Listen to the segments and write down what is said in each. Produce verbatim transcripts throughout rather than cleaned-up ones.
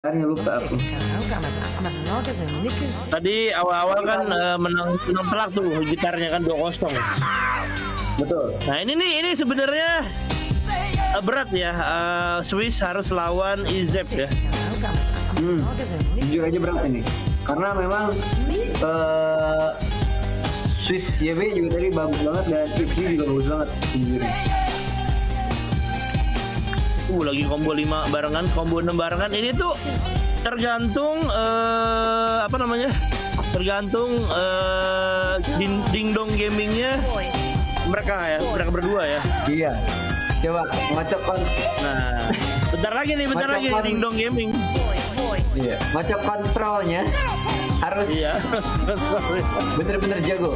Gitarnya lupa aku. Tadi awal-awal kan uh, menang menang telak tuh gitarnya kan dua kosong. Betul. Nah ini nih ini sebenarnya uh, berat ya. Uh, Swiss harus lawan Izep ya. Hmm. Jujur aja berat ini. Karena memang uh, Swiss Y B juga tadi bagus banget dan Tipsy juga bagus banget sejujurnya. Uh lagi combo lima barengan, combo enam barengan. Ini tuh tergantung uh, apa namanya? Tergantung uh, ding, ding dong gamingnya mereka ya, mereka berdua ya. Iya. Coba ngocok kon. Nah, bentar lagi nih, bentar lagi nih, ding dong gaming. Iya. Ngocok kontrolnya harus iya. Bener-bener jago.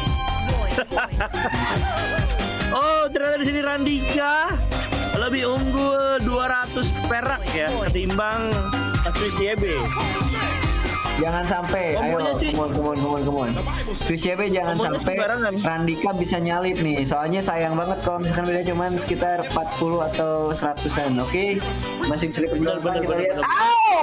Oh, ternyata di sini Randika lebih unggul dua ratus perak ya ketimbang Swiss Y B. Jangan sampai, Kombonya ayo, sih. kemon, kemon, kemon, kemon. Swiss Y B jangan Kombonya sampai sembarangan. Randika bisa nyalip nih. Soalnya sayang banget kalau misalkan beda cuman sekitar empat puluh atau seratusan, oke? Okay? Masih bisa diperjuangkan, Bener, kita bener, lihat. bener. Au!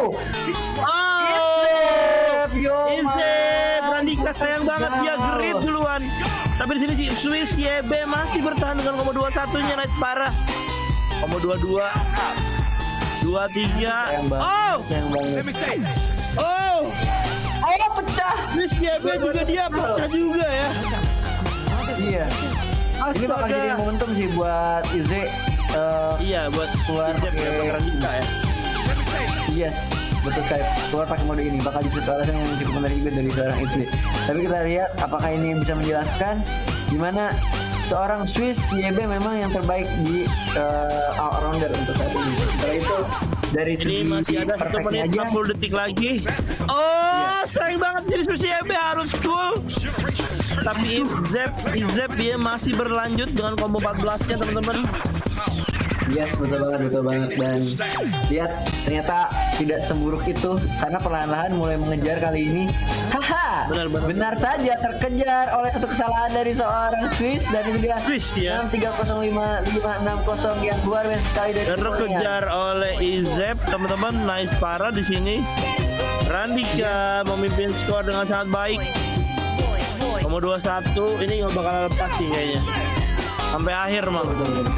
Oh, Yo, Izep, Randika sayang banget dia grid duluan. Tapi di sini si Swiss Y B masih bertahan dengan kombo dua satunya naik parah. Kombo dua dua, dua tiga. Sayang banget, Oh, sayang banget. oh, Ayo pecah! Swiss Y B juga dia pecah juga ya. Iya. Ini bakal jadi Astaga. momentum sih buat Ize. Uh, Iya buat keluar Izep ya, pakai- Randika ya. Yes, betul sekali. Keluar pakai mode ini bakal jadi satu alasan yang cukup menarik juga dari seorang Izzy. Tapi kita lihat apakah ini bisa menjelaskan gimana seorang Swiss Y B memang yang terbaik di uh, all-rounder untuk saat ini. Setelah itu dari Ini segi masih ada satu perfectnya menit aja. enam puluh detik lagi. Oh, sayang banget jadi Swiss Y B harus full. Tapi Izep, Izep dia masih berlanjut dengan combo empat belas-nya teman-teman. Yes, betul banget, betul banget. Dan lihat ternyata tidak seburuk itu karena perlahan-lahan mulai mengejar kali ini. Haha, Benar, benar. benar saja terkejar oleh satu kesalahan dari seorang Swiss dan ini dia Swiss ya. enam tiga nol lima lima enam nol yang luar biasa sekali dari skornya. Terkejar oleh Izep teman-teman, nice parah di sini. Randika memimpin skor dengan sangat baik. Nomor dua puluh satu ini nggak bakal lepas sih kayaknya. Sampai akhir mang.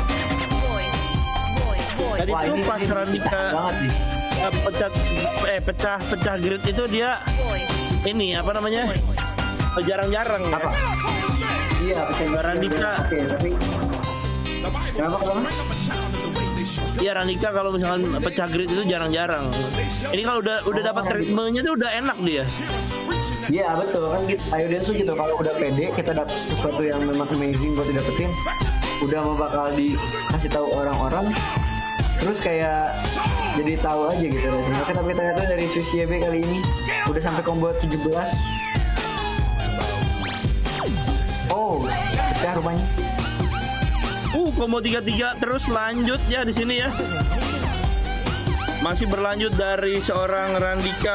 Tadi Wah, itu ini- pas ini Randika banget sih. eh, pecah eh pecah pecah grid itu dia ini apa namanya? Oh, jarang-jarang ya. Apa? Iya, pecah Randika. Oke, tapi kenapa kenapa? Iya Randika kalau misalkan pecah grid itu jarang-jarang. Ini kalau udah udah dapat ritmenya tuh udah enak dia. Iya betul kan kita, ayo Densu gitu kalau udah pede kita dapat sesuatu yang memang amazing buat didapetin, udah mau bakal dikasih tahu orang-orang, terus kayak jadi tahu aja gitu rasanya. Tapi ternyata dari Swiss Y B kali ini udah sampai combo tujuh belas. Oh, pecah rupanya. Uh, combo tiga tiga terus lanjut ya di sini ya. Masih berlanjut dari seorang Randika.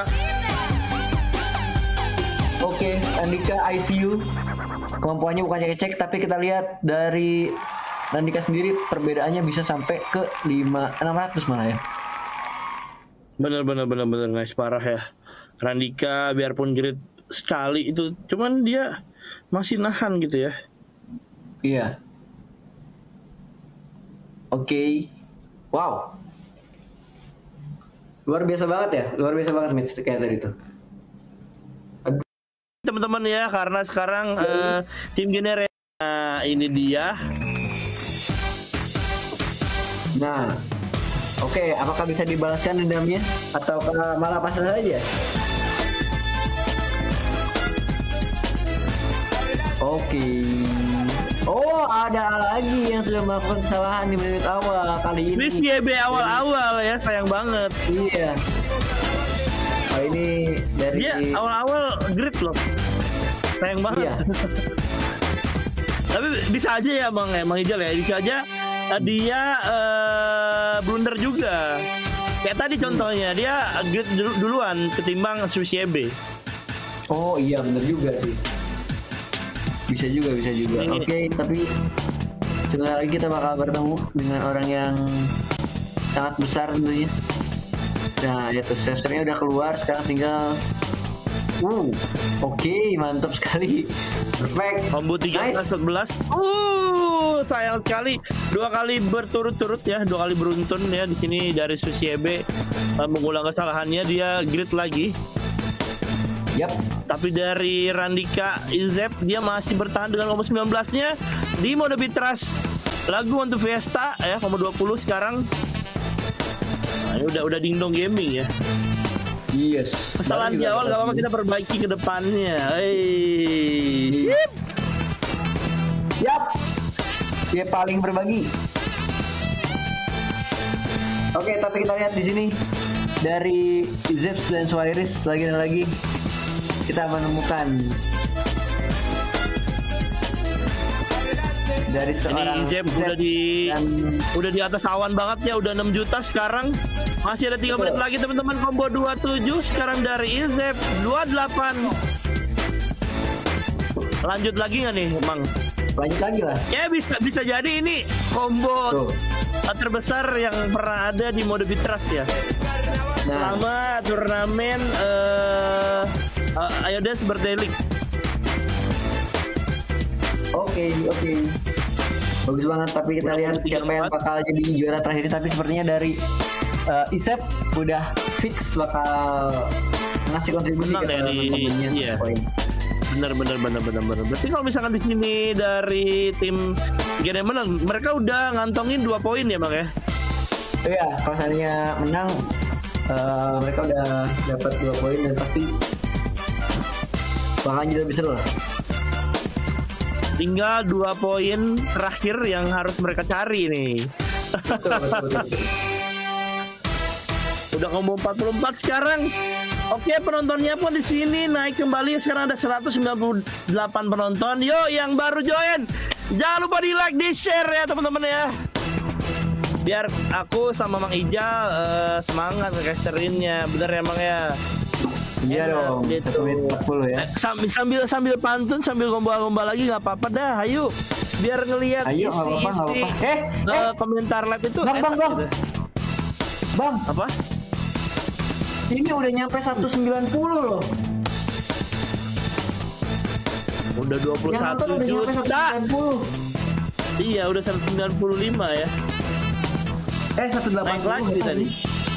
Oke, Andika I C U. Kemampuannya bukan cek-cek, tapi kita lihat dari Andika sendiri perbedaannya bisa sampai ke lima enam ratus malah ya. Bener bener bener bener nice parah ya. Randika biarpun grid sekali itu, cuman dia masih nahan gitu ya. Iya. Oke. Wow. Luar biasa banget ya, luar biasa banget match kayak tadi tuh. Teman-teman ya, karena sekarang eh, tim Genere nah, ini dia. Nah, oke, apakah bisa dibalaskan dendamnya atau malah pasrah saja? Oke. Oh, ada lagi yang sudah melakukan kesalahan di menit awal kali ini. Swiss Y B awal-awal ya, sayang banget. Iya. Oh, ini dari Dia awal-awal grid loh. Sayang banget. Iya. Tapi bisa aja ya Bang, ya, Bang Ijal ya. Bisa aja eh, dia eh, blunder juga. Kayak tadi contohnya, dia grid dulu- duluan ketimbang Swiss Y B. Oh iya bener juga sih. Bisa juga, bisa juga. Ini- Oke, tapi sebentar lagi kita bakal bertemu dengan orang yang sangat besar tentunya. Nah, ya tuh save-nya udah keluar, sekarang tinggal Uh, oke, okay, mantap sekali. Perfect. Combo tiga belas sebelas. Uh, sayang sekali. Dua kali berturut-turut ya, dua kali beruntun ya di sini dari Swiss Y B uh, mengulang kesalahannya, dia grid lagi. Yap. Tapi dari Randika Izep dia masih bertahan dengan combo sembilan belas-nya di mode Bitras. Lagu untuk Fiesta ya, combo dua puluh sekarang. Nah, ini udah udah dingdong gaming ya. Yes. Kesalahan di awal gak apa-apa, kita perbaiki ke depannya. Hei. Yes. Yap. Dia paling berbagi. Oke, tapi kita lihat di sini dari Zeps dan Suairis lagi dan lagi kita menemukan dari seorang Zep udah di dan... udah di atas awan banget ya, udah enam juta sekarang. Masih ada tiga menit lagi teman-teman, combo dua puluh tujuh sekarang dari Izep dua puluh delapan. Lanjut lagi nggak nih, Mang? Lanjut lagi lah. Ya bisa bisa jadi ini combo Tuh. terbesar yang pernah ada di mode Bitras ya. Nah. Selama turnamen uh, uh, Ayodes Birthday League. Oke, okay, oke. Okay. Bagus banget, tapi kita udah lihat siapa yang bakal jadi juara terakhir. Tapi sepertinya dari uh, Izep udah fix bakal ngasih kontribusi ke teman-temannya. Iya. Benar benar benar benar benar. Berarti kalau misalkan di sini dari tim Gede menang, mereka udah ngantongin dua poin ya, Bang ya? Iya, kalau seandainya menang uh, mereka udah dapat dua poin dan pasti bakal jadi lebih seru lah. Tinggal dua poin terakhir yang harus mereka cari nih. Betul, betul, betul, betul. Udah combo empat puluh empat sekarang. Oke, penontonnya pun di sini naik kembali. Sekarang ada seratus sembilan puluh delapan penonton. Yuk yang baru join, jangan lupa di like, di share ya teman-teman ya. Biar aku sama Mang Ijal uh, semangat ngecasterinnya. Bener ya Mang ya? Iya dong, gitu. satu menit empat puluh ya. Sambil sambil sambil pantun, sambil gombal-gombal lagi nggak apa-apa dah. Ayo, biar ngelihat isi apa-apa, isi apa-apa. Eh, uh, eh, komentar live itu. Bang, bang, bang. Gitu. Bang, apa? Ini udah nyampe seratus sembilan puluh loh. Udah dua puluh satu juta. Iya, udah seratus sembilan puluh lima ya. Eh, seratus delapan puluh lagi tadi.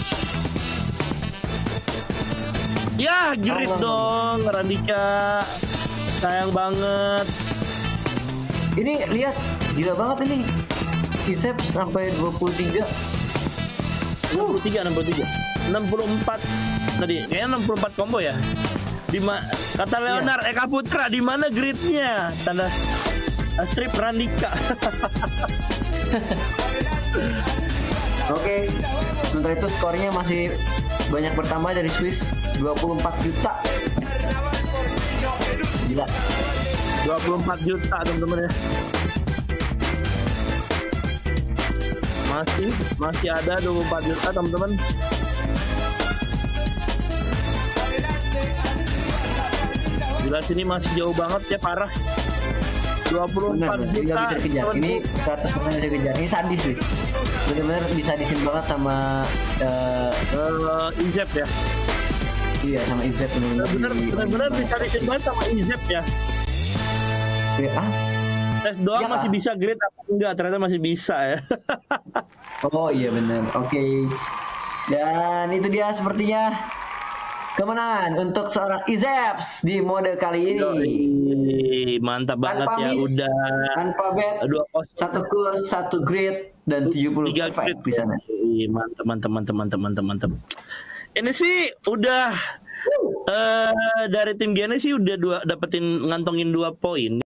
Ya, grit oh, dong, Randika. Sayang banget. Ini lihat, gila banget ini. Izep sampai dua puluh tiga. enam puluh tiga, enam puluh tiga. enam puluh empat tadi, kayaknya enam puluh empat combo ya. Di ma- kata Leonard yeah. Eka Putra, di mana gridnya? Tanda uh, strip Randika. Oke, okay. Sementara itu skornya masih banyak bertambah dari Swiss, dua puluh empat juta. Gila. dua puluh empat juta teman-teman ya. Masih masih ada dua puluh empat juta teman-teman. Gila, sini masih jauh banget ya, parah. dua puluh empat bener, juta. Bisa dikejar. Ini seratus persen bisa dikejar. Ini sadis sih. Benar-benar bisa disin banget sama uh, uh, Izep ya. Iya, sama Izep benar-benar. Benar-benar bisa disin banget sama Izep ya. Ya, ah? Tes doang ya, masih bisa grade apa enggak? Ternyata masih bisa ya. Oh iya benar. Oke. Okay. Dan itu dia sepertinya kemenangan untuk seorang Izeps di mode kali ini. Yoi, mantap banget tanpa ya, miss, udah tanpa bet, satu kurs, satu grid dan tujuh puluh perfect di sana. Mantap, mantap, mantap, mantap, mantap, mantap. Ini sih udah uh. Uh, dari tim Gene sih udah dua dapetin ngantongin dua poin.